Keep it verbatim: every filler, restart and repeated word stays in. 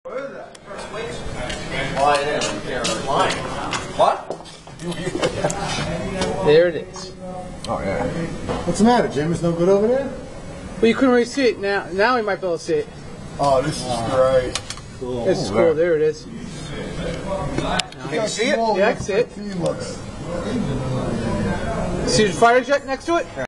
What? There it is. Oh yeah. What's the matter, Jim? Is no good over there? Well, you couldn't really see it. Now Now we might be able to see it. Oh, this is great. Cool. This is cool. There it is. Can you see it? Yeah, I can see it. See the fighter jet next to it?